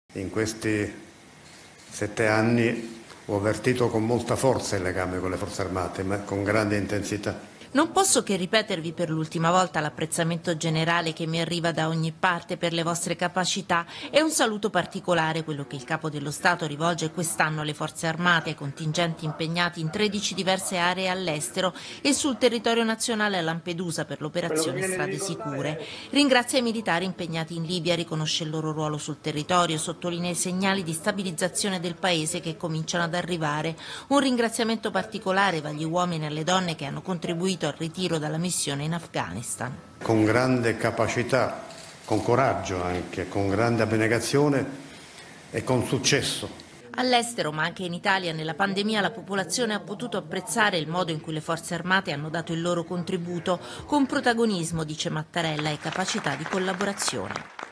In questi 7 anni ho avvertito con molta forza il legame con le Forze Armate, ma con grande intensità. Non posso che ripetervi per l'ultima volta l'apprezzamento generale che mi arriva da ogni parte per le vostre capacità e un saluto particolare, quello che il Capo dello Stato rivolge quest'anno alle Forze Armate, ai contingenti impegnati in 13 diverse aree all'estero e sul territorio nazionale a Lampedusa per l'operazione Strade Sicure. Ringrazia i militari impegnati in Libia, riconosce il loro ruolo sul territorio, sottolinea i segnali di stabilizzazione del paese che cominciano ad arrivare. Un ringraziamento particolare va agli uomini e alle donne che hanno contribuito al ritiro dalla missione in Afghanistan. Con grande capacità, con coraggio anche, con grande abnegazione e con successo. All'estero, ma anche in Italia, nella pandemia la popolazione ha potuto apprezzare il modo in cui le forze armate hanno dato il loro contributo, con protagonismo, dice Mattarella, e capacità di collaborazione.